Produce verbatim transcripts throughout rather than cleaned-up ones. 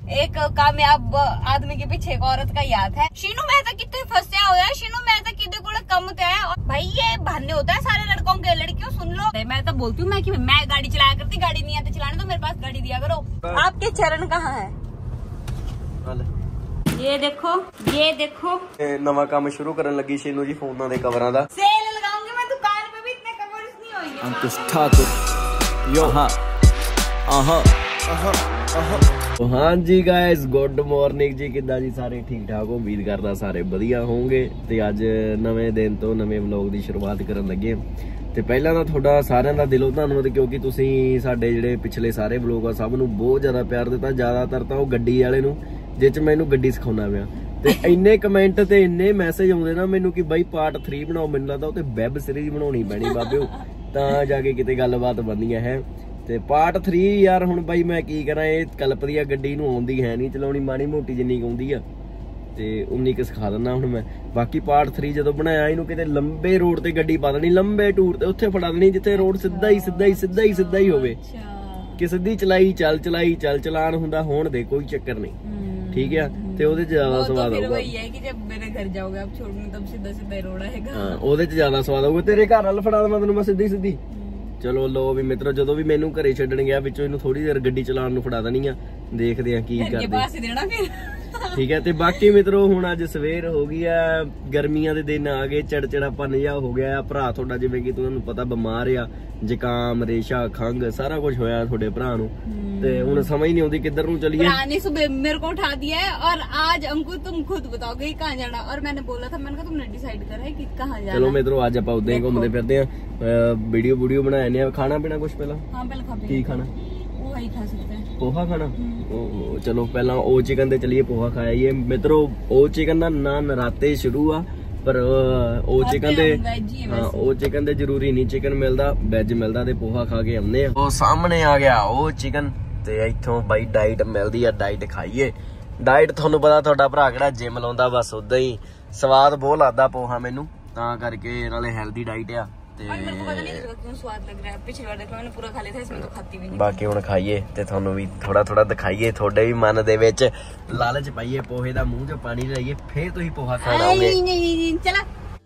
एक कामयाब आदमी के पीछे एक औरत का याद है। शीनू मैं तो कितने फंसया होया, शीनू मैं तो कितने को कम ते है भाई, ये बहाने होता है सारे लड़कों के। लड़कियों सुन लो, मैं तो बोलती हूँ मैं कि मैं गाड़ी चलाया करती, गाड़ी नहीं आती चलाने तो मेरे पास गाड़ी दिया करो। आपके चरण कहाँ है? ये देखो ये देखो नवा काम शुरू करन लगी शीनू जी फोना दे कवरां दा। सेल लगाऊंगी मैं दुकान पे भी, इतने कवर्स नहीं होंगे। अंकुश ठाकुर यो हाँ आहा आहा आहा। हाँ जी गाइस गुड मॉर्निंग जी, किद्दां जी सारे ठीक ठाक हो? उम्मीद करदा सारे वधिया होंगे। ते अज नवे दिन तो नवे व्लॉग दी शुरुआत करन लगे। ते पहला तां तुहाडा सारिआं दा दिलों धन्नवाद, क्योंकि तुसीं साडे जिहड़े पिछले सारे व्लॉग आ सब नूं बहुत ज्यादा प्यार दित्ता। ज्यादातर तां ओह गड्डी वाले नूं जिस च मैनूं गड्डी सिखाउणा पिया, ते इन्ने कमेंट ते इन्ने मैसेज आउंदे ना मैनूं कि बाई पार्ट थ्री बनाओ। मैनूं लगदा ओह ते वैब सीरीज बनाउणी पैणी बाबिओ, तां जाके किते गलबात बननी है। ते पार्ट थ्री यार हुण बाई मैं की करां, ये कलपदी आ गड्डी नूं आउंदी है नहीं चलाउणी, माड़ी मोटी जिन्नी क आउंदी आ ते उन्नी क सिखा दिंदा हुण मैं। बाकी पार्ट थ्री जदों बनाया इहनूं किते लंबे रोड ते गड्डी पा देनी, लंबे टूर ते उत्थे फड़ा देनी जिੱਥੇ रोड सिद्धा ही सिद्धा ही सिद्धा ही सिद्धा ही होवे कि सिद्धी चलाई चल चलाई चल चलान हुंदा होण दे, कोई चक्कर नहीं, ठीक है। ते ओदे च ज्यादा स्वाद आऊगा। वही है कि जब मेरे घर जाओगे आप छोड़ने तब सीधा सीधा रोड आएगा। हां ओदे च ज्यादा स्वाद आऊगा। तेरे घर वाल फड़ा देवां तैनूं मैं सिद्धी सिद्धी। चलो लो भी मित्रों, जो भी मैनू घरे छड्डण गया विचों इनू थोड़ी देर गड्डी चलाउण नूं फड़ा देनी आ, देखदे आ की करदे, ठीक है। ते बाकी मित्रों हुण अज सवेर हो गई आ, गर्मियां दे दिन आ गए, चिड़चिड़ापन जिहा हो गया। भरा तुहाडा जिवें कि तुहानूं पता बीमार आ, जुकाम रेशा खंघ सारा कुछ होया थोड़े भरा नूं, ते हुण समझ नहीं आउंदी किधर नूं चलीए। भरा ने सुबह मेरे को उठा दिया है और आज अंकुर तुम खुद बताओगे कहां जाना, और मैंने बोला था, मैंने कहा तुमने डिसाइड करा है कि कहां जाना। चलो मित्रों आज आपां उदां ही घूमदे फिरदे आ, वीडियो वीडियो बनाए ने। खाना पीना कुछ पहला? हां पहले खा की खाना? पोहा ही खा सकते हैं। पोहा खाना? ओ, चलो पहला ओ चिकन दे चलिए पोहा खाया। ये मित्रों ओ चिकन दा ना नराते शुरू आ, पर ओ चिकन दे हां ओ चिकन दे जरूरी नहीं चिकन मिलदा, वेज मिलदा। ते पोहा खा के आउने आ। ओ सामने आ गया ओ चिकन, ते इथों बाई डाइट मिलदी आ, डाइट खाइए। डाइट थानू पता तुहाडा भरा किहड़ा जिम लाउंदा, बस उदां ही स्वाद बहुत लगदा पोहा मैनू, तां करके नाले हेल्दी डाइट आ। बाकी हुण खाइए ते थानू भी थोड़ा थोड़ा दिखाइए, थोड़े भी मन दे विच लालच पाइए, पोहे दा मूंह च पानी लाइए, फिर तुसीं पोहा खाओगे। चला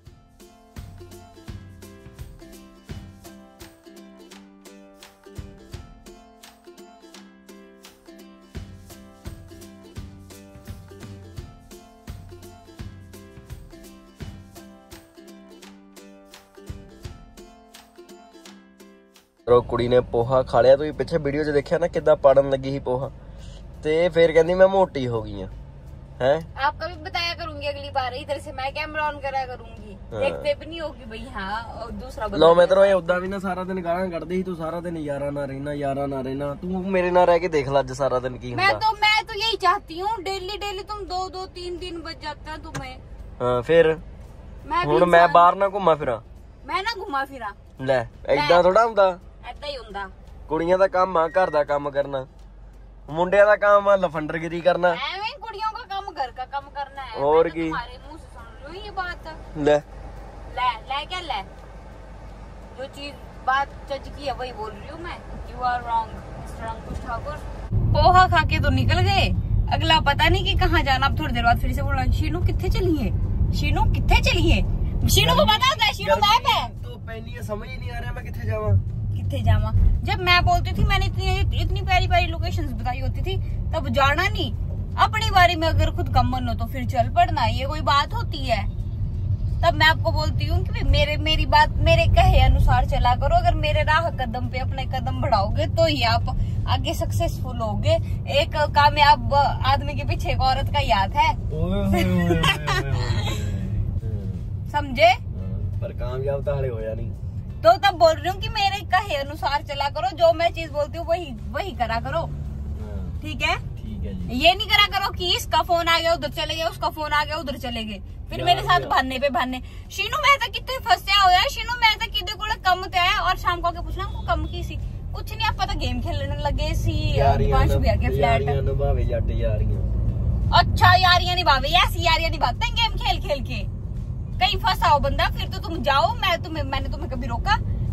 कुड़ी ने पोहा खा लिया, तुसीं पिछे वीडियो च देखिया ना किद्दां पाड़न लगी ही पोहा, ते फिर कहंदी मैं मोटी हो गई हैं। हैं आपका भी बताया करूंगी अगली बार, इधर से मैं कैमरा ऑन करा करूंगी, देखते भी नहीं होगी भाई। हां दूसरा लो मैं तो ये उदा भी ना सारा दिन गालां कढदी ही, तू सारा दिन यारा ना रहना यारा ना रहना, तू मेरे नाल रह के देख ला अज सारा दिन की हुंदा। मैं तो मैं तो यही चाहती हूं, डेली डेली तुम दो दो तीन दिन बज जाता है तुम्हें। हां फिर हुण मैं बाहर ना घुमा फिरा, मैं ना घुमा फिरा ले इदां थोड़ा हुंदा, ऐदा ही हुंदा। कुड़ियां दा काम आ घर दा काम करना, मुंडिया दा काम आ लफंडरगिरी करना, एवें कुड़ियों का काम घर का काम करना है। और की तुम्हारे मुंह से सुन लो ये बात, ले ले ले क्या ले, जो चीज बात सच की है वही बोल रही हूँ मैं। You are wrong mister Ankush Thakur. Poha खा के तो निकल गए, अगला पता नहीं कि कहाँ जाना। अब थोड़ी देर बाद फिर से बोला शीनू कित्थे चली है, शीनू कित्थे चली है। शीनू को पता होता है शीनू मैप है तो पहली है, समझ ही नहीं आ रहा मैं कित्थे जावां कित्थे जावां। जब मैं बोलती थी, मैंने इतनी इतनी प्यारी प्यारी लोकेशंस बताई होती थी, तब जाना नहीं। अपनी बारी में अगर खुद का मन हो तो फिर चल पड़ना, ये कोई बात होती है। तब मैं आपको बोलती हूँ कि मेरे मेरी बात मेरे कहे अनुसार चला करो। अगर मेरे राह कदम पे अपने कदम बढ़ाओगे तो ही आप आगे सक्सेसफुल होगे। एक कामयाब आदमी के पीछे एक औरत का याद है, समझे? पर कामयाब तो हाले होया नहीं, तो तब बोल रही हूँ कि मेरे कहे अनुसार चला करो, जो मैं चीज बोलती हूँ वही वही करा करो, ठीक है? ठीक है जी। ये नहीं करा करो कि इसका फोन आ गया उधर चले गए, उसका फोन आ गया उधर चले गए, फिर मेरे साथ भानने पे भानने। शीनू मैं तो कितने फंसया होया, शीनू मैं तो किदे कोले कम ते आया, और शाम को आके पूछना को कम की सी, कुछ नहीं, आप पता गेम खेलने लगे सी पांच भैया के फ्लैट। निभावे जट यारियां, अच्छा यारियां निभावे, ऐसी यारियां निभाते हैं गेम खेल खेल के। कहीं फंसा हो बंदा फिर तो तुम जाओ, मैं तुम्हें मैंने तुम्हें कभी रोका?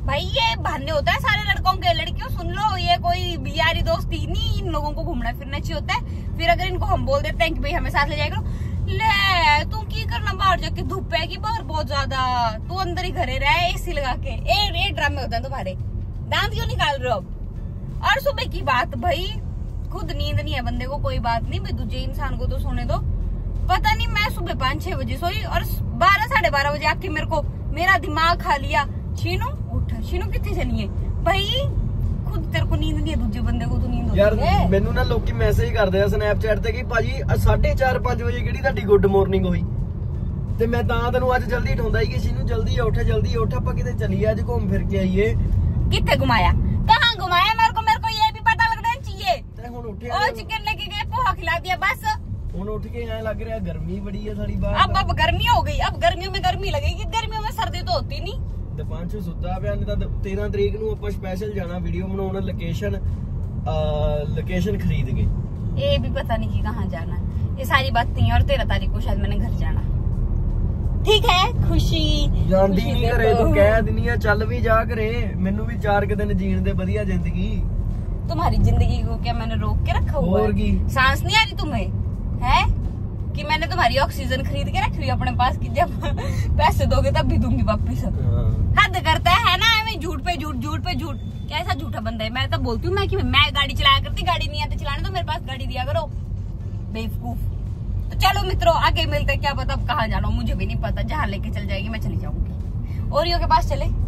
भाई ये बहाने होता है सारे लड़कों के। लड़कियों सुन लो, ये कोई यारी दोस्ती नहीं, इन लोगों को घूमना फिरना चाहिए होता है। फिर अगर इनको हम बोल देते हैं कि भाई हमें साथ ले जाया करो, ले तू की करना बाहर जाके, धूप है कि बाहर बहुत ज्यादा, तू अंदर ही घरे रहे एसी लगा के। ए, ए ड्रामे होते हैं तुम्हारे, दांत क्यों निकाल रहे हो अब। और सुबह की बात, भाई खुद नींद नहीं है बंदे को, कोई बात नहीं भाई, दूसरे इंसान को तो सोने दो। पता नहीं मैं सुबह पाँच छह बजे सोई और बारह साढ़े बारह बजे आके मेरे को मेरा दिमाग खा लिया, शीनू उठ, शीनू कितने चली है। भाई खुद तेरे को नींद नहीं है, दूसरे बंदे को तो नींद होती यार है। ਮੈਨੂੰ ਨਾ ਲੋਕੀ ਮੈਸੇਜ ਕਰਦੇ ਆ ਸਨੈਪਚੈਟ ਤੇ ਕਿ ਭਾਜੀ ਸਾਢੇ ਚਾਰ ਪੰਜ ਵਜੇ ਕਿਹੜੀ ਤੁਹਾਡੀ ਗੁੱਡ ਮਾਰਨਿੰਗ ਹੋਈ, ਤੇ ਮੈਂ ਤਾਂ ਤੈਨੂੰ ਅੱਜ ਜਲਦੀ ਉਠਾਉਂਦਾ ਹੀ ਕਿ ਸ਼ੀਨੂ ਜਲਦੀ ਉੱਠ ਜਲਦੀ ਉੱਠ, ਆਪਾਂ ਕਿਤੇ ਚੱਲੀਏ ਅੱਜ ਘੁੰਮ ਫਿਰ ਕੇ ਆਈਏ। कितने घुमाया, कहाँ घुमाया, मेरे को मेरे को ये भी पता लगना चाहिए। ਤੇ ਹੁਣ ਉੱਠੇ और चिकन लेके गए, पोहा खिला दिया बस। ਹੁਣ ਉੱਠ ਕੇ ਐ ਲੱਗ ਰਿਹਾ ਗਰਮੀ ਬੜੀ ਹੈ ਸਾਡੀ ਬਾਹਰ। अब अब गर्मी हो गई, अब गर्मियों में गर्मी लगेगी, गर्मियों में सर्दी तो होती नहीं। ਤੇ ਪੰਜ ਸੁੱਤਾ ਪਿਆ, ਨਹੀਂ ਤਾਂ ਤੇਰਾਂ ਤਰੀਕ ਨੂੰ ਆਪਾਂ ਸਪੈਸ਼ਲ ਜਾਣਾ ਵੀਡੀਓ ਬਣਾਉਣ, ਲੋਕੇਸ਼ਨ लोकेशन खरीद के। ये भी पता नहीं कि कहाँ जाना है, ये सारी बात नहीं। और तेरह तारीख को शायद मैंने घर जाना। ठीक है, खुशी ਜਾਂਦੀ ਨਹੀਂ ਘਰੇ, ਤੂੰ ਕਹਿ ਦਿੰਨੀ ਆ ਚੱਲ ਵੀ ਜਾ ਘਰੇ, ਮੈਨੂੰ ਵੀ ਚਾਰ ਕੁ ਦਿਨ ਜੀਣ ਦੇ ਵਧੀਆ ਜ਼ਿੰਦਗੀ। तुम्हारी जिंदगी को क्या मैंने रोक के रखा हुआ और है? सांस नहीं आ रही तुम्हें है कि मैंने तुम्हारी ऑक्सीजन खरीद के रखी हुई अपने पास की जब पैसे दोगे तब भी दूंगी वापिस। हद करता है ना, मैं झूठ पे झूठ झूठ पे झूठ, कैसा झूठा बंदा है। मैं तो बोलती हूँ मैं कि मैं गाड़ी चलाया करती, गाड़ी नहीं आती चलाने तो मेरे पास गाड़ी दिया करो, बेवकूफ। तो चलो मित्रों आगे मिलते, क्या पता अब कहाँ जाना, मुझे भी नहीं पता, जहाँ लेके चल जाएगी मैं चली जाऊंगी। ओरियो के पास चले,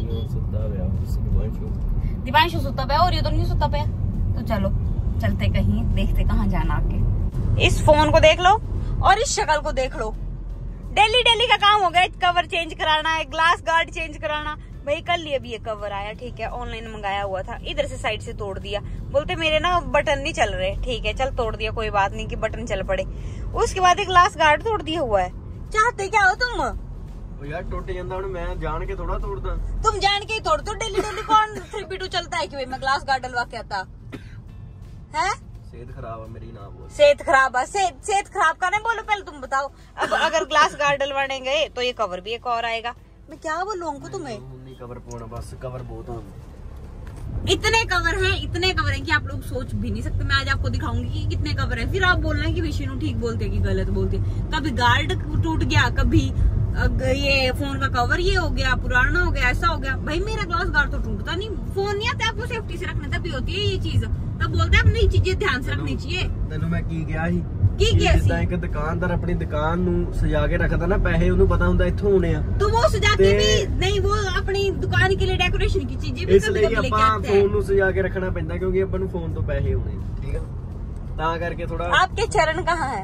दिवांशु सुता पे, ओरियो तो नहीं सुता पे, तो चलो चलते कहीं, देखते कहाँ जाना आगे। इस फोन को देख लो और इस शक्ल को देख लो, डेली डेली का काम हो गया, कवर चेंज कराना है, ग्लास गार्ड चेंज कराना। भाई कल ये भी ये कवर आया, ठीक है, ऑनलाइन मंगाया हुआ था, इधर से साइड से तोड़ दिया, बोलते मेरे ना बटन नहीं चल रहे, ठीक है चल तोड़ दिया, कोई बात नहीं कि बटन चल पड़े। उसके बाद एक ग्लास गार्ड तोड़ दिया हुआ है, चाहते क्या हो तुम? यार टूट जाता हूं, मैं जान के थोड़ा तोड़दा। तुम जान के ही तोड़ते हो, डेली डेली कौन थ्री पी टू चलता है कि भाई मैं ग्लास गार्ड डलवा के आता है? सेहत खराब है मेरी, ना बोल। सेहत खराब है, सेहत सेहत खराब का नहीं बोलो, पहले तुम बताओ। अब अगर ग्लास गार्ड डलवाने गए तो ये कवर भी एक और आएगा, मैं क्या बोलूं उनको तुम्हें? नहीं कवर पोना, बस कवर बहुत है, इतने कवर हैं, इतने कवर हैं कि आप लोग सोच भी नहीं सकते। मैं आज आपको दिखाऊंगी कि कितने कवर हैं, फिर आप बोलना कि विष्णु ठीक बोलते हैं कि गलत बोलते हैं। कभी गार्ड टूट गया, कभी ये फोन का कवर ये हो गया, पुराना हो गया, ऐसा हो गया। भाई मेरा ग्लास गार्ड तो टूटता नहीं, फोन नहीं आता आपको सेफ्टी से रखने, तभी होती है ये चीज। तब बोलते हैं अपनी चीजें ध्यान से रखनी चाहिए। तेनू मैं की गया ही की गया जिद्दां एक दुकानदार अपनी दुकान नू सजा के रखदा ना, पैसे ओनू पता हुंदा इत्थों होने आ, तो वो सजा के भी नहीं, वो अपनी दुकान के लिए डेकोरेशन की चीजें भी कभी कभी लेके आते हैं। फोन नू सजा के रखना पैंदा क्योंकि अपन नू फोन तो पैसे होने, ठीक है, तां करके थोड़ा। आपके चरण कहाँ है?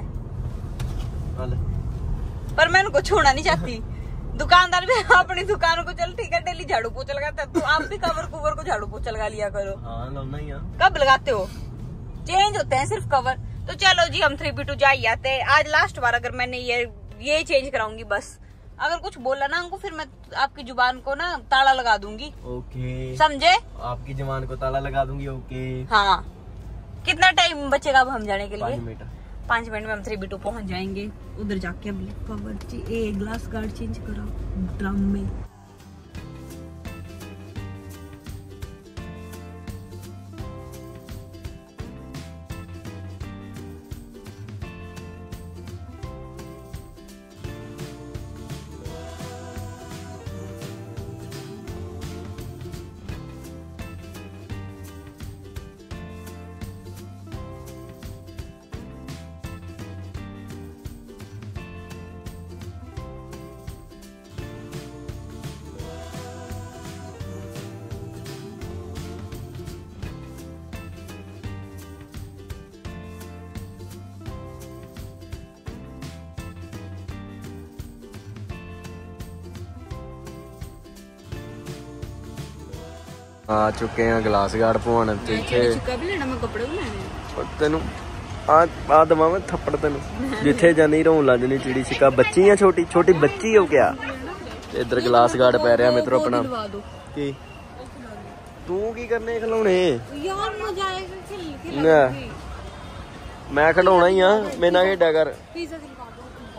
पर मैं उनको छोड़ना नहीं चाहती। दुकानदार भी अपनी दुकान को चल ठीक है, डेली झाड़ू पोछा लगाता है, तो आप भी कवर कुवर को झाड़ू पोछा लगा लिया करो। हाँ लाना ही है। कब लगाते हो? चेंज होते हैं सिर्फ कवर। तो चलो जी हम थ्री पी टू जा ही आते हैं आज, लास्ट बार अगर मैंने ये ये चेंज कराऊंगी बस। अगर कुछ बोला ना उनको, फिर मैं आपकी जुबान को ना ताला लगा दूंगी। ओके समझे? आपकी जुबान को ताला लगा दूंगी। ओके हाँ। कितना टाइम बचेगा अब हम जाने के लिए? पाँच मिनट पाँच मिनट में हम थ्री बी टू पहुंच जाएंगे। उधर जाके अब cover a glass guard change कराओ ड्रम में। आ चुके हैं ग्लास गार्ड पवाने ते इथे तेनू आ आ दवा मैं थप्पड़ तेनू जिथे जानी रोन लग जानी चिड़ी छिक्का। बच्ची है छोटी छोटी बच्ची हो क्या? इधर ग्लास गार्ड पै रहा मित्रों अपना। की तू की करने खिलौने? मैं खिलौना ही हाँ, मेरे नाल खेडा कर।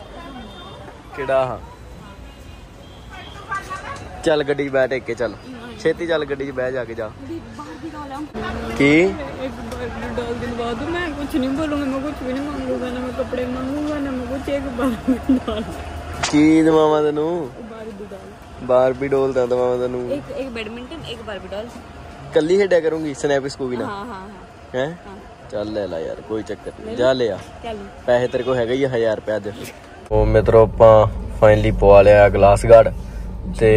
किहड़ा? चल गड्डी बैठ एक के चल। ਛੇਤੀ ਚੱਲ ਗੱਡੀ 'ਚ ਬਹਿ ਜਾ ਕੇ ਜਾ ਕੀ एक बार डाल दिलवा दो मैं कुछ नहीं बोलूंगा मैं कुछ भी नहीं मांगूंगा ना मैं कपड़े मांगूंगा ना मैं कुछ एक बार डाल ਕੀ ਦਵਾਵਾਂ ਤੈਨੂੰ बारबी डॉल ਬਾਰਬੀ ਡੋਲ ਤਾਂ ਦਵਾਵਾਂ ਤੈਨੂੰ एक एक बैडमिंटन एक बारबी डॉल ਕੱਲੀ ਖੇਡਿਆ ਕਰੂੰਗੀ ਸਨੈਪ ਸਕੂਬੀ ਨਾਲ हाँ हाँ ਹੈ ਚੱਲ ਲੈ ਲੈ ਯਾਰ ਕੋਈ ਚੱਕਰ ਨਹੀਂ ਜਾ ਲਿਆ चल ਪੈਸੇ ਤੇਰੇ ਕੋਲ ਹੈਗਾ ਹੀ ਹਜ਼ਾਰ ਰੁਪਏ ਅੱਜ ਉਹ ਮਿੱਤਰੋ ਆਪਾਂ ਫਾਈਨਲੀ ਪਵਾ ਲਿਆ ਗਲਾਸ ਗਾਰਡ ਤੇ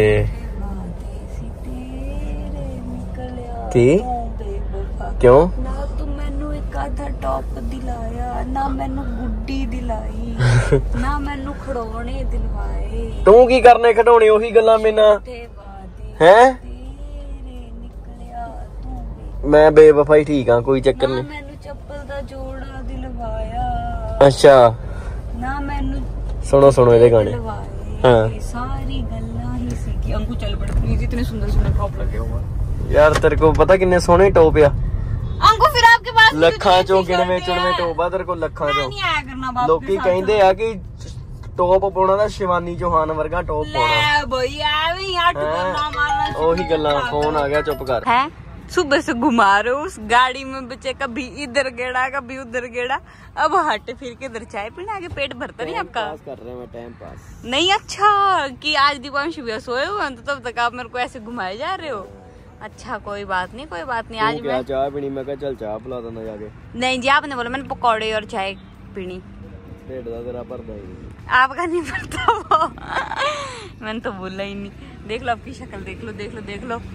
ਕੀ ਕਿਉਂ ਨਾ ਤੂੰ ਮੈਨੂੰ ਇੱਕ ਆਧਾ ਟੌਪ ਦਿਲਾਇਆ ਨਾ ਮੈਨੂੰ ਗੁੱਡੀ ਦਿਲਾਈ ਨਾ ਮੈਨੂੰ ਖੜੋਣੇ ਦਿਲਵਾਏ ਤੂੰ ਕੀ ਕਰਨੇ ਖਡਾਉਣੇ ਉਹੀ ਗੱਲਾਂ ਮੇਨਾ ਤੇ ਬਾਦੇ ਹੈ ਤੇਰੇ ਨਿਕਲਿਆ ਤੂੰ ਮੈਂ ਬੇਵਫਾਈ ਠੀਕ ਆ ਕੋਈ ਚੱਕਰ ਨਾ ਨਹੀਂ ਮੈਨੂੰ ਚੱਪਲ ਦਾ ਜੋੜਾ ਦਿਲਵਾਇਆ ਅੱਛਾ ਨਾ ਮੈਨੂੰ ਸੁਣੋ ਸੁਣੋ ਇਹਦੇ ਗਾਣੇ ਦਿਲਵਾਏ हाँ। सारी गल्ला ही सी कि अंकु चल पड़े प्लीज इतने सुंदर सुंदर टॉप लगे हुआ ਯਾਰ ਤੇਰੇ ਕੋਲ ਪਤਾ ਕਿੰਨੇ ਸੋਹਣੇ ਟੋਪ ਆ अंकु फिर आपके पास ਲੱਖਾਂ ਚੋਂ ਗਿਣਵੇਂ ਚੁਣਵੇਂ ਟੋਪ ਆ ਤੇਰੇ ਕੋਲ ਲੱਖਾਂ ਚੋਂ नहीं आया करना बाप ਲੋਕੀ ਕਹਿੰਦੇ ਆ ਕਿ ਟੋਪ ਪਾਉਣਾ ਦਾ ਸ਼ਿਵਾਨੀ ਚੌਹਾਨ ਵਰਗਾ ਟੋਪ ਪਾਉਣਾ ले भैया भी यार ठुकरना मारना ਉਹੀ ਗੱਲਾਂ ਫੋਨ ਆ ਗਿਆ ਚੁੱਪ ਕਰ है सुबह से घुमा रहे हो उस गाड़ी में बच्चे कभी इधर गेड़ा कभी उधर गेड़ा अब हट फिर के इधर चाय पीने आगे पेट भरता नहीं आपका पास कर रहे हैं मैं टाइम पास नहीं अच्छा कि आज दीपांशु भैया सोए हुए हैं तो तब तक आप मेरे को ऐसे घुमाए जा रहे हो अच्छा कोई बात नहीं कोई बात नहीं आज क्या मैं चाय पीनी मैं कहा चल चाय पिला देना जाके नहीं जी आपने बोला मैंने पकौड़े और चाय पीनी ढेड दा तेरा भरदा ही आपका नहीं पड़ता वो मैंने तो बोला ही नहीं देख लो आपकी शक्ल देख लो देख लो देख लो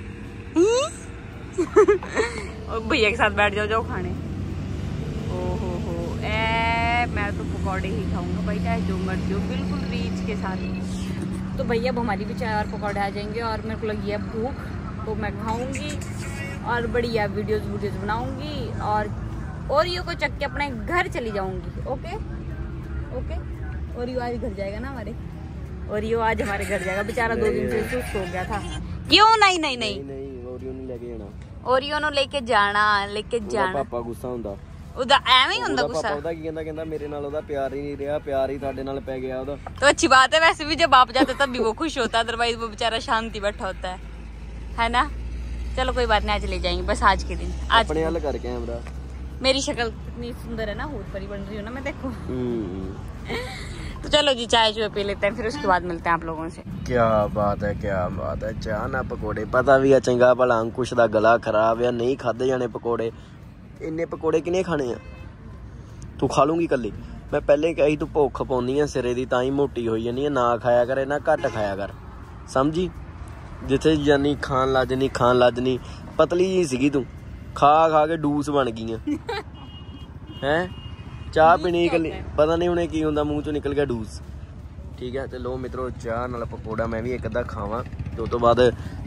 और भैया के साथ बैठ जाओ जाओ खाने ओ हो हो ए मैं तो पकौड़े ही खाऊंगा भाई चाहे जो मर्जी हो बिल्कुल रीच के साथ तो भैया अब हमारी भी चाय और पकौड़े आ जाएंगे और मेरे को लगी है भूख तो मैं खाऊंगी और बढ़िया वीडियोस वीडियोस बनाऊंगी और ओरियो को चक के अपने घर चली जाऊंगी ओके ओके ओरियो आज घर जाएगा ना हमारे ओरियो आज हमारे घर जाएगा बेचारा दो दिन से सुस्त हो गया था क्यों नहीं नहीं नहीं नहीं ओरियो नहीं लेके जाना ओरियो ਨੂੰ ਲੈ ਕੇ ਜਾਣਾ ਲੈ ਕੇ ਜਾਣਾ ਪਾਪਾ ਗੁੱਸਾ ਹੁੰਦਾ ਉਹਦਾ ਐਵੇਂ ਹੀ ਹੁੰਦਾ ਗੁੱਸਾ ਪਾਪਾ ਉਹਦਾ ਕੀ ਕਹਿੰਦਾ ਕਹਿੰਦਾ ਮੇਰੇ ਨਾਲ ਉਹਦਾ ਪਿਆਰ ਹੀ ਨਹੀਂ ਰਿਹਾ ਪਿਆਰ ਹੀ ਤੁਹਾਡੇ ਨਾਲ ਪੈ ਗਿਆ ਉਹਦਾ तो अच्छी बात है वैसे भी जब आप जाते तब भी वो खुश होता है अदरवाइज वो बेचारा शांति बैठा होता है है ना चलो कोई बात नहीं आज ले जाएंगे बस आज के दिन आज अपने हल कर कैमरा मेरी शक्ल कितनी सुंदर है ना हूर परी बन रही हो ना मैं देखो हम्म तो चलो जी चाय चुए पी लेते हैं फिर उसके बाद मिलते हैं आप लोगों से क्या बात है क्या बात है चाह ना पकौड़े पता भी है चंगा भला अंकुश दा गला खराब है नहीं खादे जाने पकौड़े इन्ने पकौड़े किने खाने आ तू खा लूंगी कल्ली मैं पहले कही तू भुख पाउंदी है सिरे दी ताई मोटी होई जानी है ना खाया करे ना घट खाया कर समझी जिथे जानी खान लजनी खान लजनी पतली जी सीगी तू खा खा के डूस बन गई है ਚਾਹ ਪੀਣੀ ਕੱਲੀ ਪਤਾ ਨਹੀਂ ਹੁਣੇ ਕੀ ਹੁੰਦਾ ਮੂੰਹ ਚੋਂ ਨਿਕਲ ਗਿਆ ਡੂਸ ਠੀਕ ਹੈ ਤੇ ਲੋ ਮਿੱਤਰੋ ਚਾਹ ਨਾਲ ਪਕੌੜਾ ਮੈਂ ਵੀ ਇੱਕ ਅੱਧਾ ਖਾਵਾਂ ਤੇ ਉਸ ਤੋਂ ਬਾਅਦ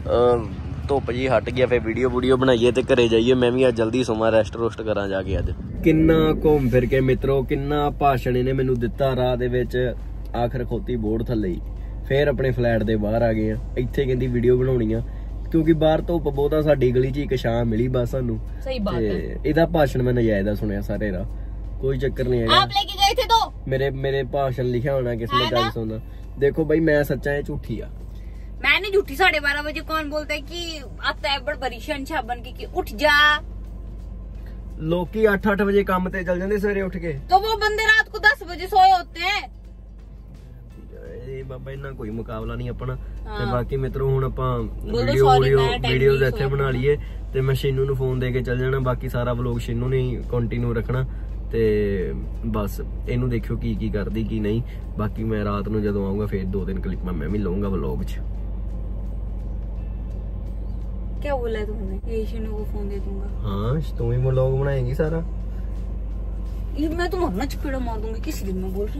ਧੁੱਪ ਜੀ ਹਟ ਗਿਆ ਫਿਰ ਵੀਡੀਓ ਵੀਡੀਓ ਬਣਾਈਏ ਤੇ ਘਰੇ ਜਾਈਏ ਮੈਂ ਵੀ ਅੱਜ ਜਲਦੀ ਸੋਵਾਂ ਰੈਸਟ ਰੋਸਟ ਕਰਾਂ ਜਾ ਕੇ ਅੱਜ ਕਿੰਨਾ ਘੁੰਮ ਫਿਰ ਕੇ ਮਿੱਤਰੋ ਕਿੰਨਾ ਭਾਸ਼ਣ ਇਹਨੇ ਮੈਨੂੰ ਦਿੱਤਾ ਰਾਹ ਦੇ ਵਿੱਚ ਆਖਰ ਖੋਤੀ ਬੋਰਡ ਥੱਲੇ ਹੀ ਫਿਰ ਆਪਣੇ ਫਲੈਟ ਦੇ ਬਾਹਰ ਆ ਗਏ ਆ ਇੱਥੇ ਕਹਿੰਦੀ ਵੀਡੀਓ ਬਣਾਉਣੀ ਆ ਕਿਉਂਕਿ ਬਾਹਰ ਧੁੱਪ ਬਹੁਤਾ ਸਾਡੀ ਗਲੀ 'ਚ ਇੱਕ ਛਾਂ ਮਿਲੀ ਬਸ ਸਾਨੂੰ ਸਹੀ ਬਾਤ ਹੈ ਇਹਦਾ ਭਾਸ਼ਣ ਮੈਂ ਨਜਾਇਜ਼ ਦਾ ਸੁਣਿਆ ਸਾਰੇ ਰਾਹ कोई चक्कर नहीं है आप लेके गए थे तो मेरे मेरे भाषण लिखा होना किसने गल सुनना देखो भाई मैं सच्चा है झूठी आ मैंने झूठी साढ़े बारह बजे कौन बोलता है कि आता है बड़ बड़ी शनशा बन के कि उठ जा लोकी आठ आठ बजे काम ते चल जाते सवेरे उठ के तो वो बंदे रात को दस बजे सोए होते हैं बाबा इन्ना कोई मुकाबला नहीं अपना ते बाकी मित्रों हुण आपां बोलो वीडियो sorry, वीडियो मैं time वीडियोस नहीं ਇੱਥੇ सोया ਬਣਾ ਲਈਏ ਤੇ ਮੈਂ ਸ਼ੀਨੂ ਨੂੰ ਫੋਨ ਦੇ ਕੇ ਚੱਲ ਜਾਣਾ ਬਾਕੀ ਸਾਰਾ ਵਲੌਗ ਸ਼ੀਨੂ ਨੇ ਕੰਟੀਨਿਊ ਰੱਖਣਾ ਤੇ ਬਸ ਇਹਨੂੰ ਦੇਖਿਓ ਕੀ ਕੀ ਕਰਦੀ ਕੀ ਨਹੀਂ ਬਾਕੀ ਮੈਂ ਰਾਤ ਨੂੰ ਜਦੋਂ ਆਉਂਗਾ ਫਿਰ ਦੋ ਤਿੰਨ ਕਲਿੱਪਾਂ ਮੈਂ ਵੀ ਲਵਾਂਗਾ ਵਲੌਗ 'ਚ क्या बोला है तुमने ये शीनू को फोन दे दूंगा हाँ तुम ही व्लॉग बनाएगी सारा ये मैं तुम्हारा ना चपेड़ा मार दूंगी किस दिन में बोल रही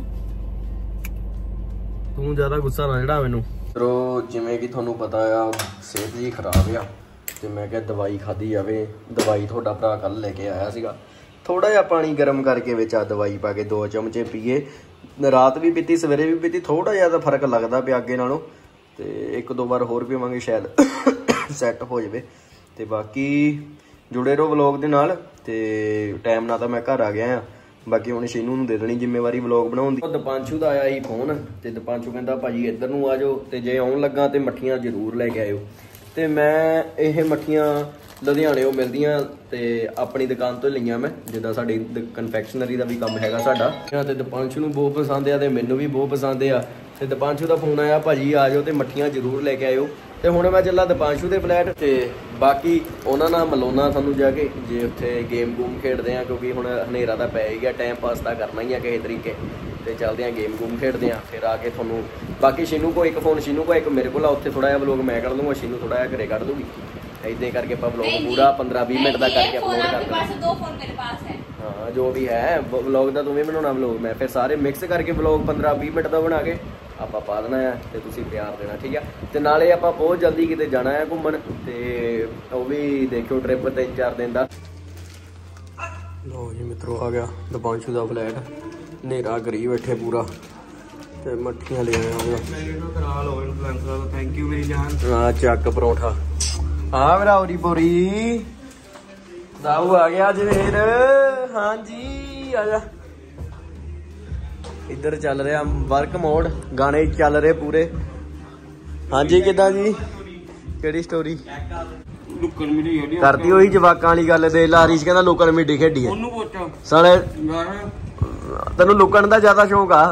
ਤੂੰ ਜ਼ਿਆਦਾ ਗੁੱਸਾ ਨਾ ਜਿਹੜਾ ਮੈਨੂੰ ਤਰੋ ਜਿਵੇਂ ਕਿ ਤੁਹਾਨੂੰ ਪਤਾ ਆ ਸਿਹਤ ਜੀ ਖਰਾਬ ਆ ਤੇ ਮੈਂ ਕਿਹਾ ਦਵਾਈ ਖਾਦੀ ਜਾਵੇ ਦਵਾਈ ਤੁਹਾਡਾ ਭਰਾ ਕੱਲ ਲੈ ਕੇ ਆਇਆ ਸੀਗਾ ਥੋੜਾ ਜਿਹਾ ਪਾਣੀ ਗਰਮ ਕਰਕੇ ਵਿੱਚ ਆ ਦਵਾਈ ਪਾ ਕੇ ਦੋ ਚਮਚੇ ਪੀਏ ਰਾਤ ਵੀ ਪੀਤੀ ਸਵੇਰੇ ਵੀ ਪੀਤੀ ਥੋੜਾ ਜਿਹਾ ਤਾਂ ਫਰਕ ਲੱਗਦਾ ਪਿਆ ਅੱਗੇ ਨਾਲੋਂ ਤੇ ਇੱਕ ਦੋ ਵਾਰ ਹੋਰ ਪੀਵਾਂਗੇ ਸ਼ਾਇਦ ਸੈੱਟ ਹੋ ਜਾਵੇ ਤੇ ਬਾਕੀ ਜੁੜੇ ਰਹੋ ਵਲੌਗ ਦੇ ਨਾਲ ਤੇ ਟਾਈਮ ਨਾਲ ਤਾਂ ਮੈਂ ਘਰ ਆ ਗਿਆ ਆ ਬਾਕੀ ਹੁਣ ਸ਼ੀਨੂ ਨੂੰ ਦੇ ਦੇਣੀ ਜ਼ਿੰਮੇਵਾਰੀ ਵਲੌਗ ਬਣਾਉਣ ਦੀ ਦਪਾਂਸ਼ੂ ਦਾ ਆਇਆ ਸੀ ਫੋਨ ਤੇ ਦਪਾਂਸ਼ੂ ਕਹਿੰਦਾ ਭਾਜੀ ਇੱਧਰ ਨੂੰ ਆ ਜਾਓ ਤੇ ਜੇ ਆਉਣ ਲੱਗਾ ਤੇ ਮੱਠੀਆਂ ਜ਼ਰੂਰ ਲੈ ਕੇ ਆਇਓ ਤੇ ਮੈਂ ਇਹ ਮੱਠੀਆਂ ਲੁਧਿਆਣਿਓਂ ਮਿਲਦੀਆਂ ਤੇ ਆਪਣੀ ਦੁਕਾਨ ਤੋਂ ਲਈਆਂ ਮੈਂ, ਜਿੱਦਾਂ ਸਾਡੀ ਕਨਫੈਕਸ਼ਨਰੀ ਦਾ ਵੀ ਕੰਮ ਹੈਗਾ ਸਾਡਾ ਤੇ ਦਿਪਾਂਸ਼ੂ ਨੂੰ ਬਹੁਤ ਪਸੰਦ ਆ ਤੇ ਮੈਨੂੰ ਵੀ ਬਹੁਤ ਪਸੰਦ ਆ। ਤੇ ਦਿਪਾਂਸ਼ੂ ਦਾ ਫੋਨ ਆਇਆ, ਭਾਜੀ ਆ ਜਾਓ ਤੇ ਮੱਠੀਆਂ ਜ਼ਰੂਰ ਲੈ ਕੇ ਆਇਓ। ਤੇ ਹੁਣ ਮੈਂ ਚੱਲਾ ਦਿਪਾਂਸ਼ੂ ਦੇ ਫਲੈਟ ਤੇ ਬਾਕੀ ਉਹਨਾਂ ਨਾਲ ਮਿਲਾਉਣਾ ਤੁਹਾਨੂੰ ਜਾ ਕੇ, ਜੇ ਉੱਥੇ ਗੇਮ ਗੂਮ ਖੇਡਦੇ ਆ, ਕਿਉਂਕਿ ਹੁਣ ਹਨੇਰਾ ਤਾਂ ਪੈ ਹੀ ਗਿਆ, ਟਾਈਮ ਪਾਸ ਤਾਂ ਕਰਨਾ ਹੀ ਆ ਕਿਸੇ ਤਰੀਕੇ। ਤੇ ਚੱਲਦੇ ਆ ਗੇਮ ਗੂਮ ਖੇਡਦੇ ਆ, ਫਿਰ ਆ ਕੇ ਤੁਹਾਨੂੰ ਬਾਕੀ ਸ਼ੀਨੂ ਕੋ ਇੱਕ ਫੋਨ ਸ਼ੀਨੂ ਕੋ ਇੱਕ ਮੇਰੇ ਕੋਲ ਆ, ਉੱਥੇ ਥੋੜਾ ਜਿਹਾ ਵਲੋਗ ਮੈਂ ਕੱਢ ਲੂੰਗਾ, ਸ਼ੀਨੂ ਥੋੜਾ ਜਿਹਾ ਘਰੇ ਕੱਢ ਦੂਗੀ। ਏਦਾਂ ਕਰਕੇ ਆਪਾਂ ਵਲੋਗ ਪੂਰਾ ਪੰद्रह बीस मिनट ਦਾ ਕਰਕੇ ਅਪਲੋਡ ਕਰ ਦਿੰਦੇ। दो फोन मेरे पास है। ਹਾਂ ਜੋ ਵੀ ਹੈ ਵਲੋਗ ਦਾ ਤੂੰ ਵੀ ਬਣਾਉਣਾ, ਵਲੋਗ ਮੈਂ ਫਿਰ ਸਾਰੇ ਮਿਕਸ ਕਰਕੇ ਵਲੋਗ पंद्रह बीस ਮਿੰਟ ਦਾ ਬਣਾ ਕੇ ਆਪਾਂ ਪਾ ਦੇਣਾ ਆ ਤੇ ਤੁਸੀਂ ਪਿਆਰ ਦੇਣਾ, ਠੀਕ ਆ। ਤੇ ਨਾਲੇ ਆਪਾਂ ਬਹੁਤ ਜਲਦੀ ਕਿਤੇ ਜਾਣਾ ਹੈ ਘੁੰਮਣ, ਤੇ ਉਹ ਵੀ ਦੇਖਿਓ ਟ੍ਰਿਪ ਤਿੰਨ ਚਾਰ ਦਿਨ ਦਾ। ਲੋ ਜੀ ਮਿੱਤਰੋ ਆ ਗਿਆ ਦਿਪਾਂਸ਼ੂ ਦਾ ਫਲੈਟ, ਹਨੇਰਾ ਕਰੀ ਬੈਠੇ ਪੂਰਾ ਤੇ ਮੱਠੀਆਂ ਲੈ ਆਇਆ ਹਾਂ। ਕਰਾ ਲਓ ਇਨਫਲੂਐਂਸਰ ਦਾ, ਥੈਂਕ ਯੂ ਮੇਰੀ ਜਾਨ। ਆ ਚੱਕ ਪਰੌਂਠਾ ਆ ਮੇਰਾ ਔਰੀ ਪੋਰੀ ਦਾਊ ਆ ਗਿਆ ਜਵੇਰ। ਹਾਂਜੀ ਆ ਜਾ, ਇੱਧਰ ਚੱਲ ਰਿਹਾ ਵਰਕ ਮੋਡ, ਗਾਣੇ ਚੱਲ ਰਹੇ ਪੂਰੇ। ਹਾਂਜੀ ਕਿੱਦਾਂ ਜੀ, ਕਿਹੜੀ ਸਟੋਰੀ ਲੁੱਕਣ ਮਿਲੀ ਹੈਡੀ ਕਰਤੀ? ਉਹੀ ਜਵਾਕਾਂ ਵਾਲੀ ਗੱਲ ਦੇ ਲਾਰੀਸ਼ ਕਹਿੰਦਾ ਲੁੱਕਣ ਮਿੱਡੀ ਖੇਡੀ ਹੈ। ਉਹਨੂੰ ਪੁੱਛ ਸਾਲੇ ਤੈਨੂੰ ਲੁੱਕਣ ਦਾ ਜ਼ਿਆਦਾ ਸ਼ੌਕ ਆ,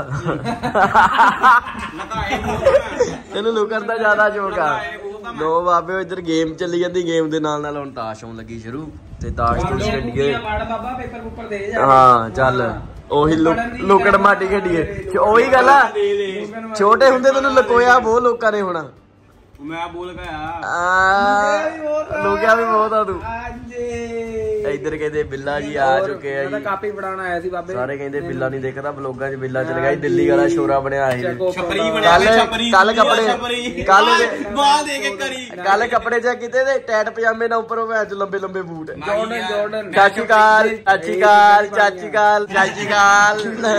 ਤੈਨੂੰ ਲੁੱਕਣ ਦਾ ਜ਼ਿਆਦਾ ਸ਼ੌਕ ਆ। ਲੋ ਬਾਬੇ ਇੱਧਰ ਗੇਮ ਚੱਲੀ ਜਾਂਦੀ, ਗੇਮ ਦੇ ਨਾਲ ਨਾਲ ਹੁਣ ਤਾਸ਼ ਆਉਣ ਲੱਗੀ ਸ਼ੁਰੂ, ਤੇ ਤਾਸ਼ ਤੂਸ਼ ਖੇਡੀਏ। ਹਾਂ ਚੱਲ ਉਹੀ ਲੁੱਕੜ ਮਾਟੀ ਖੇਡੀਏ। ਉਹੀ ਗੱਲ ਆ, ਛੋਟੇ ਹੁੰਦੇ ਤੈਨੂੰ ਲੁਕੋਇਆ ਬਹੁਤ ਲੋਕਾਂ ਨੇ ਹੋਣਾ। ਮੈਂ ਬੋਲ ਗਿਆ ਲੋਕਿਆ ਵੀ ਬਹੁਤ ਆ ਤੂੰ। ਇੱਧਰ ਕਹਿੰਦੇ ਬਿੱਲਾ ਜੀ ਆ ਚੁੱਕੇ ਆ ਜੀ, ਕਾਪੀ ਬਣਾਉਣ ਆਇਆ ਸੀ ਬਾਬੇ। ਸਾਰੇ ਕਹਿੰਦੇ ਬਿੱਲਾ ਨਹੀਂ ਦੇਖਦਾ ਵਲੋਗਾਂ 'ਚ, ਬਿੱਲਾ ਚਲ ਗਿਆ ਦਿੱਲੀ ਵਾਲਾ ਸ਼ੋਰਾ ਬਣਿਆ ਸੀ। ਛਪਰੀ ਬਣਿਆ ਛਪਰੀ, ਕੱਲ ਕੱਪੜੇ ਕੱਲ ਬਾਹ ਦੇ ਕੇ ਕਰੀ ਕੱਲ ਕੱਪੜੇ ਚੈੱਕ ਕੀਤੇ ਤੇ ਟੈਟ ਪਜਾਮੇ ਨਾਲ ਉੱਪਰੋਂ ਮੈਚ ਲੰਬੇ ਲੰਬੇ ਬੂਟ। ਜਾਰਡਨ ਜਾਰਡਨ ਚਾਚੀ ਕਾਲ ਚਾਚੀ ਕਾਲ ਚਾਚੀ ਕਾਲ ਚਾਚੀ ਕਾਲ।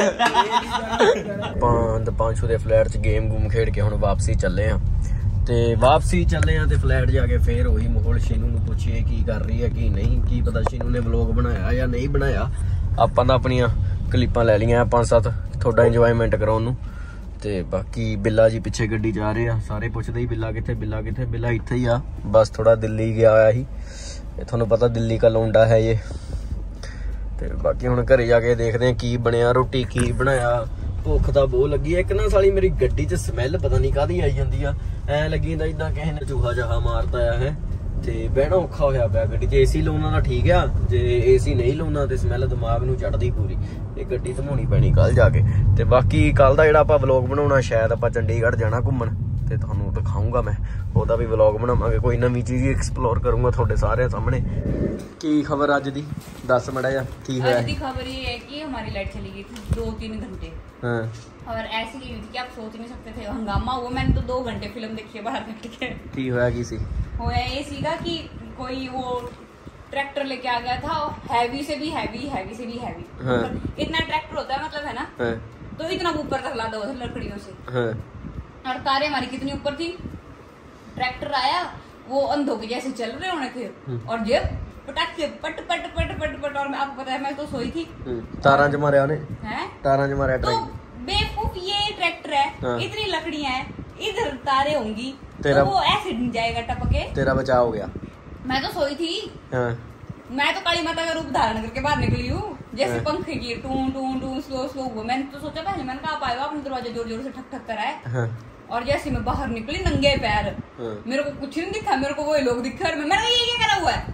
ਆਪਾਂ ਦਿਪਾਂਸ਼ੂ ਦੇ ਫਲੈਟ 'ਚ ਗੇਮ ਗੂਮ ਖੇਡ ਕੇ ਹੁਣ ਵਾਪਸੀ ਚੱਲੇ ਆ, ਤੇ ਵਾਪਸੀ ਚੱਲੇ ਆ ਤੇ ਫਲੈਟ ਜਾ ਕੇ ਫੇਰ ਉਹੀ ਮਾਹੌਲ। ਸ਼ੀਨੂ ਨੂੰ ਪੁੱਛੀਏ ਕੀ ਕਰ ਰਹੀ ਹੈ ਕੀ ਨਹੀਂ, ਕੀ ਪਤਾ ਸ਼ੀਨੂ ਨੇ ਵਲੋਗ ਬਣਾਇਆ ਜਾਂ ਨਹੀਂ ਬਣਾਇਆ। ਆਪਾਂ ਤਾਂ ਆਪਣੀਆਂ ਕਲਿੱਪਾਂ ਲੈ ਲਈਆਂ ਪੰਜ ਸੱਤ ਤੁਹਾਡਾ ਇੰਜੋਇਮੈਂਟ ਕਰਾਉਣ ਨੂੰ। ਤੇ ਬਾਕੀ ਬਿੱਲਾ ਜੀ ਪਿੱਛੇ ਗੱਡੀ ਜਾ ਰਹੇ ਆ, ਸਾਰੇ ਪੁੱਛਦੇ ਹੀ ਬਿੱਲਾ ਕਿੱਥੇ ਬਿੱਲਾ ਕਿੱਥੇ। ਬਿੱਲਾ ਇੱਥੇ ਹੀ ਆ, ਬਸ ਥੋੜਾ ਦਿੱਲੀ ਗਿਆ ਹੋਇਆ ਸੀ, ਤੁਹਾਨੂੰ ਪਤਾ ਦਿੱਲੀ ਕਾ ਲੌਂਡਾ ਹੈ ਇਹ। ਤੇ ਬਾਕੀ ਹੁਣ ਘਰੇ ਜਾ ਕੇ ਦੇਖਦੇ ਆ ਕੀ ਬਣਿਆ, ਰੋਟੀ ਕੀ ਬਣਾਇਆ। ਭੁੱਖ ਤਾਂ ਬਹੁਤ ਲੱਗੀ ਹੈ। ਇੱਕ ਨਾ ਸਾਲੀ ਮੇਰੀ ਗੱਡੀ 'ਚ ਸਮੈਲ ਪਤਾ ਨਹੀਂ ਕਾਹਦੀ ਆਈ ਜਾਂਦੀ ਆ, ਐ ਲੱਗੀ ਜਾਂਦਾ ਜਿੱਦਾਂ ਕਿਸੇ ਨੇ ਚੂਹਾ ਜਾਹਾ ਮਾਰਤਾ ਆ ਹੈ। ਤੇ ਬਹਿਣਾ ਔਖਾ ਹੋਇਆ ਪਿਆ ਗੱਡੀ 'ਚ। ਏਸੀ ਲਾਉਣਾ ਤਾਂ ਠੀਕ ਆ, ਜੇ ਏਸੀ ਨਹੀਂ ਲਾਉਣਾ ਤੇ ਸਮੈਲ ਦਿਮਾਗ ਨੂੰ ਚੜਦੀ ਪੂਰੀ। ਇਹ ਗੱਡੀ ਧਮਾਉਣੀ ਪੈਣੀ ਕੱਲ ਜਾ ਕੇ। ਤੇ ਬਾਕੀ ਕੱਲ ਦਾ ਜਿਹੜਾ ਆਪਾਂ ਵਲੋਗ ਬਣਾਉਣਾ, ਸ਼ਾਇਦ ਆਪਾਂ ਚੰਡੀਗੜ੍ਹ ਜਾਣਾ ਘੁੰਮਣ, ਤੇ ਤੁਹਾਨੂੰ ਦਿਖਾਊਂਗਾ ਮੈਂ, ਉਹਦਾ ਵੀ ਵਲੋਗ ਬਣਾਵਾਂਗੇ। ਕੋਈ ਨਵੀਂ ਚੀਜ਼ ਐਕਸਪਲੋਰ ਕਰੂੰਗਾ ਤੁਹਾਡੇ ਸਾਰਿਆਂ ਸਾਹਮਣੇ। ਕੀ ਖਬਰ ਅੱਜ ਦੀ ਦੱਸ ਮੜਾ ਜਾ, ਕੀ ਹੋਇਆ? आज की खबर ये है कि हमारी लाइट चली गई थी दो तीन घंटे। हाँ। और ऐसी गई थी कि आप सोच नहीं सकते थे, हंगामा हुआ। मैंने तो दो घंटे फिल्म देखी है बाहर बैठ के। की होया की सी? होया ये सीगा कि कोई वो ट्रैक्टर लेके आ गया था, हैवी से भी हैवी, हैवी से भी हैवी। हाँ। इतना ट्रैक्टर होता है मतलब है ना, हाँ। तो इतना ऊपर तक लादा हुआ था लकड़ियों से। हाँ। और तारे हमारी कितनी ऊपर थी। ट्रैक्टर आया, वो अंधों के जैसे चल रहे होने थे, और ये पटाख से पट पट पट पट पट। और आपको पता है मैं तो सोई थी। तारा च मारे ने हैं तारा च मारे तो ट्रैक्टर। बेवकूफ, ये ट्रैक्टर है। हाँ। इतनी लकड़ियां हैं, इधर तारे होंगी, तेरा तो वो ऐसे जाएगा टपके। तेरा बचाव हो गया। मैं तो सोई थी। हाँ। मैं तो काली माता का रूप धारण करके बाहर निकली हूँ, जैसे पंखे की टू टू टू स्लो स्लो हुआ। मैंने तो सोचा पहले, मैंने कहा आप आए हो, आपने दरवाजा जोर जोर से ठक ठक कराए। हाँ। और जैसे मैं बाहर निकली नंगे पैर, हाँ। मेरे को कुछ नहीं दिखा, मेरे को वही लोग दिखे। और मैंने ये क्या करा हुआ है?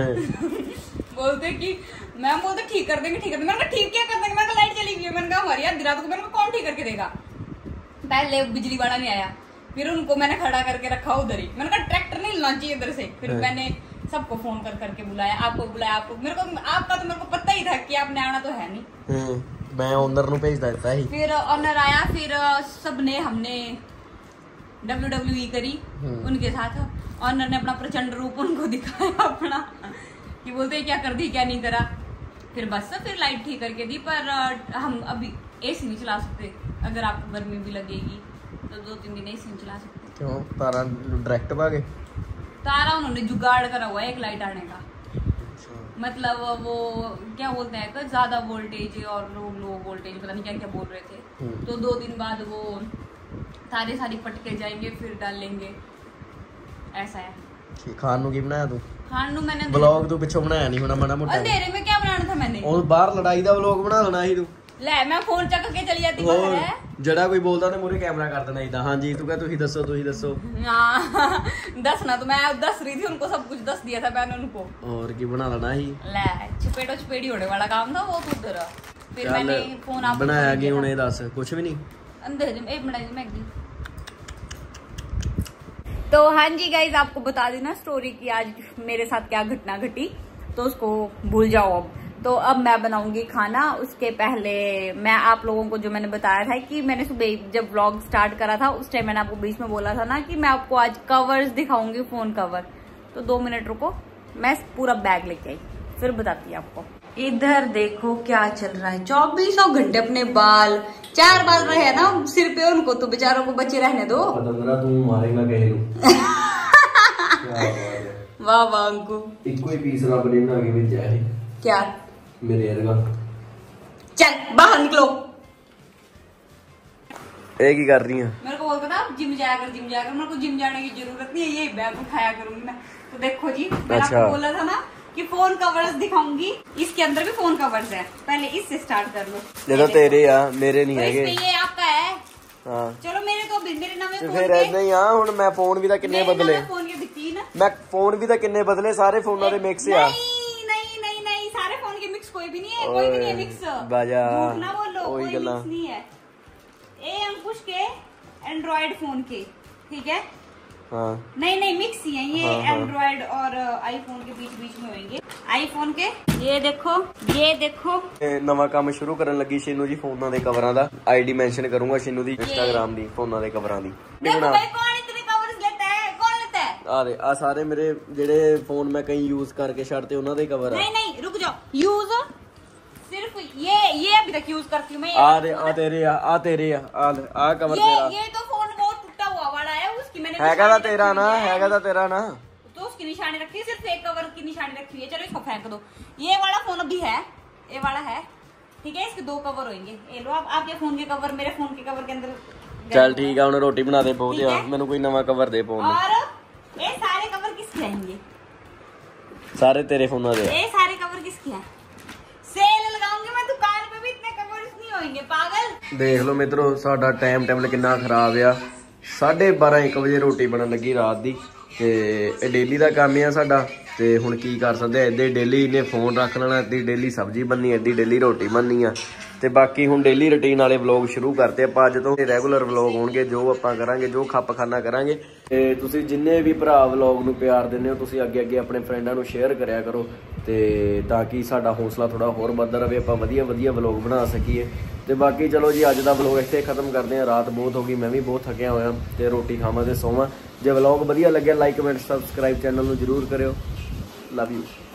बोलते कि मैम बोलते ठीक कर देंगे ठीक कर देंगे। मैंने कहा ठीक क्या कर देंगे? मैंने कहा लाइट चली गई है। मैंने कहा हमारी यार रात को, मैंने कहा कौन ठीक करके देगा? पहले बिजली वाला नहीं आया, फिर उनको मैंने खड़ा करके रखा उधर ही। मैंने कहा ट्रैक्टर नहीं हिलना चाहिए इधर से। फिर मैंने सबको फोन कर करके बुलाया, आपको बुलाया, आपको मेरे को आपका तो मेरे को पता ही था कि आपने आना तो है नहीं। मैं ओनर नु भेज देता ही। फिर ओनर आया, फिर सबने हमने डब्ल्यू डब्ल्यू ई करी उनके साथ। ऑनर ने अपना प्रचंड रूप उनको दिखाया अपना, कि बोलते क्या कर दी क्या नहीं करा। फिर बस फिर लाइट ठीक करके दी। पर हम अभी एसी नहीं चला सकते, अगर आपको गर्मी भी लगेगी तो दो तीन दिन एसी नहीं चला सकते। क्यों? तारा डायरेक्ट भागे? तारा उन्होंने जुगाड़ करा हुआ है एक लाइट आने का। मतलब वो क्या बोलते हैं, ज्यादा वोल्टेज और लो लो वोल्टेज, पता नहीं क्या क्या बोल रहे थे। तो दो दिन बाद वो तारे सारी पटके जाएंगे, फिर डालेंगे, ऐसा है। ਖਾਣ ਨੂੰ ਕੀ ਬਣਾਇਆ ਤੂੰ? खान ਨੂੰ मैंने ਵਲੌਗ ਤੂੰ ਪਿੱਛੋਂ ਬਣਾਇਆ ਨਹੀਂ ਹੋਣਾ ਮਾੜਾ ਮੋਟਾ। अंधेरे में क्या बनाना था मैंने? ਉਹ ਬਾਹਰ ਲੜਾਈ ਦਾ ਵਲੌਗ ਬਣਾ ਲੈਣਾ ਸੀ ਤੂੰ। ਲੈ ਮੈਂ ਫੋਨ ਚੱਕ ਕੇ ਚਲੀ ਜਾਂਦੀ ਹੋਰ ਬਾਹਰ ਹੈ। ਜਿਹੜਾ ਕੋਈ ਬੋਲਦਾ ਤੇ ਮੂਹਰੇ ਕੈਮਰਾ ਕਰ ਦੇਣਾ ਇਦਾਂ। ਹਾਂਜੀ ਤੂੰ ਕਹ ਤੁਸੀਂ ਦੱਸੋ ਤੁਸੀਂ ਦੱਸੋ। हाँ दसना तो मैं दस रही थी उनको, सब कुछ दस दिया था मैंने उनको। और की बना लेना ही। ले चपेटो चपेड़ी होने वाला काम था वो तो उधर। फिर मैंने फोन आप बनाया कि हुणे दस कुछ भी नहीं। अंधेरे में एक बनाई मैगी। तो हाँ जी गाइज आपको बता दी ना स्टोरी की आज मेरे साथ क्या घटना घटी, तो उसको भूल जाओ अब। तो अब मैं बनाऊंगी खाना। उसके पहले मैं आप लोगों को जो मैंने बताया था कि मैंने सुबह जब व्लॉग स्टार्ट करा था उस टाइम मैंने आपको बीच में बोला था ना कि मैं आपको आज कवर्स दिखाऊंगी, फोन कवर। तो दो मिनट रुको, मैं पूरा बैग लेके आई फिर बताती हूँ आपको। इधर देखो क्या चल रहा है, चौबीसों घंटे अपने बाल चार बाल रहे हैं ना सिर पे, उनको तो बेचारों को बचे रहने दो। तू मारेगा कहीं वाह वाह अंकु, इको ही पीस रब ने बना के भेजा है। क्या मेरे अरगा चल बाहर निकलो। एक ही कर रही है। मेरे को बोलता था जिम जाया कर जिम जाया कर, मेरे को जिम जाने की जरूरत नहीं है, यही बैग उठाया करूंगी मैं। तो देखो जी मैंने अच्छा। आपको बोला था ना कि फोन कवर्स दिखाऊंगी, इसके अंदर भी फोन कवर्स है। पहले इससे स्टार्ट कर लो। ये तो तेरे आ, मेरे नहीं तो है। इसमें ये आपका है। हाँ चलो मेरे तो मेरे नवे ਤੇ फोन ਫਿਰ ਏਦਾਂ ਹੀ ਆ। ਹੁਣ ਮੈਂ ਫੋਨ ਵੀ ਤਾਂ ਕਿੰਨੇ ਬਦਲੇ, फोन के दिखती ना। ਮੈਂ ਫੋਨ ਵੀ ਤਾਂ ਕਿੰਨੇ ਬਦਲੇ, ਸਾਰੇ ਫੋਨਾਂ ਦੇ ਮਿਕਸ ਆ। नहीं नहीं नहीं नहीं सारे फोन के मिक्स कोई भी नहीं है, कोई भी नहीं है मिक्स। बाजा झूठ ना बोलो, वही कोई गल्ला। मिक्स नहीं है। ए अंकुश के एंड्रॉइड फोन के, ठीक है। हाँ नहीं नहीं मिक्स ही है ये। हाँ, हाँ। एंड्रॉइड और आईफोन के बीच बीच में होंगे। आईफोन के ये देखो, ये देखो ਇਹ ਨਵਾਂ ਕੰਮ ਸ਼ੁਰੂ ਕਰਨ ਲੱਗੀ ਸ਼ਿਨੂ ਜੀ ਫੋਨਾਂ ਦੇ ਕਵਰਾਂ ਦਾ। ਆਈਡੀ ਮੈਂਸ਼ਨ ਕਰੂੰਗਾ ਸ਼ਿਨੂ ਦੀ ਇੰਸਟਾਗ੍ਰਾਮ ਦੀ, ਫੋਨਾਂ ਦੇ ਕਵਰਾਂ ਦੀ। देखो भाई कौन इतने कवर्स लेता है, कौन लेता है? ਆ ਦੇ ਆ ਸਾਰੇ ਮੇਰੇ ਜਿਹੜੇ ਫੋਨ ਮੈਂ ਕਈ ਯੂਜ਼ ਕਰਕੇ ਛੱਡਤੇ ਉਹਨਾਂ ਦੇ ਕਵਰ ਆ। नहीं नहीं रुक जाओ, यूज सिर्फ ये ये अभी तक यूज करती हूँ मैं। ਆ ਦੇ ਆ ਤੇਰੇ ਆ ਆ ਤੇਰੇ ਆ ਆ ਲੈ, ਆ ਕਵਰ ये ਤੇਰਾ ये तो फोन बहुत टूटा हुआ वाला है, उसकी मैंने ਹੈਗਾ ਤਾਂ निशानी ਤੇਰਾ रखी ਨਾ, हुई है। ਹੈਗਾ ਤਾਂ ਤੇਰਾ ना। तो उसकी निशानी रखी है, सिर्फ एक कवर की निशानी रखी हुई है। चलो इसको फेंक दो। ये वाला फोन अभी है, ये वाला है, ठीक है। इसके दो कवर होंगे। ये लो आप, आपके फोन के कवर मेरे फोन के कवर के अंदर। ਚੱਲ ਠੀਕ ਆ, ਹੁਣ ਰੋਟੀ ਬਣਾ ਦੇ ਬਹੁਤ ठीक ਆ, है। ਮੈਨੂੰ ਕੋਈ ਨਵਾਂ ਕਵਰ ਦੇ ਫੋਨ ਨੂੰ। और ये सारे कवर किसके रहेंगे? ਸਾਰੇ ਤੇਰੇ ਫੋਨਾਂ ਦੇ। ये सारे कवर किसके हैं? सेल लगाऊंगी मैं दुकान पे भी, इतने कवर्स नहीं होंगे पागल। ਦੇਖ ਲਓ ਮਿੱਤਰੋ ਸਾਡਾ ਟਾਈਮ ਟੇਬਲ ਕਿੰਨਾ ਖਰਾਬ ਆ। ਸਾਢੇ ਬਾਰਾਂ ਇੱਕ ਵਜੇ ਰੋਟੀ ਬਣਨ ਲੱਗੀ ਰਾਤ ਦੀ, ਤੇ ਇਹ ਡੇਲੀ ਦਾ ਕੰਮ ਆ ਸਾਡਾ। ਤੇ ਹੁਣ ਕੀ ਕਰ ਸਕਦੇ ਆ, ਏਦਾਂ ਡੇਲੀ ਇਹਨੇ ਫੋਨ ਰੱਖ ਲੈਣਾ, ਏਦਾਂ ਡੇਲੀ ਸਬਜ਼ੀ ਬਣਨੀ, ਏਦਾਂ ਡੇਲੀ ਰੋਟੀ ਬਣਨੀ ਆ। ਤੇ ਬਾਕੀ ਹੁਣ ਡੇਲੀ ਰੁਟੀਨ ਵਾਲੇ ਵਲੌਗ ਸ਼ੁਰੂ ਕਰਤੇ ਆਪਾਂ ਅੱਜ ਤੋਂ। ਰੈਗੂਲਰ ਵਲੌਗ ਹੋਣਗੇ, ਜੋ ਆਪਾਂ ਕਰਾਂਗੇ, ਜੋ ਖੱਪ ਖਾਨਾ ਕਰਾਂਗੇ। ਤੇ ਤੁਸੀਂ ਜਿੰਨੇ ਵੀ ਭਰਾ ਵਲੌਗ ਨੂੰ ਪਿਆਰ ਦਿੰਦੇ ਹੋ, ਤੁਸੀਂ ਅੱਗੇ ਅੱਗੇ ਆਪਣੇ ਫਰੈਂਡਾਂ ਨੂੰ ਸ਼ੇਅਰ ਕਰਿਆ ਕਰੋ, ਤੇ ਤਾਂ ਕਿ ਸਾਡਾ ਹੌਸਲਾ ਥੋੜਾ ਹੋਰ ਵੱਧਦਾ ਰਹੇ, ਆਪਾਂ ਵਧੀਆ ਵਧੀਆ ਵਲੌਗ ਬਣਾ ਸਕੀਏ। ਤੇ ਬਾਕੀ ਚਲੋ ਜੀ ਅੱਜ ਦਾ ਵਲੌਗ ਇੱਥੇ ਖਤਮ ਕਰਦੇ ਹਾਂ। ਰਾਤ ਬਹੁਤ ਹੋ ਗਈ, ਮੈਂ ਵੀ ਬਹੁਤ ਥੱਕਿਆ ਹੋਇਆ, ਤੇ ਰੋਟੀ ਖਾਵਾਂ ਤੇ ਸੋਵਾਂ। ਜੇ ਵਲੌਗ ਵਧੀਆ ਲੱਗਿਆ ਲਾਈਕ ਕਮੈਂਟ ਸਬਸਕ੍ਰਾਈਬ ਚੈਨਲ ਨੂੰ ਜ਼ਰੂਰ ਕਰਿਓ। Love you.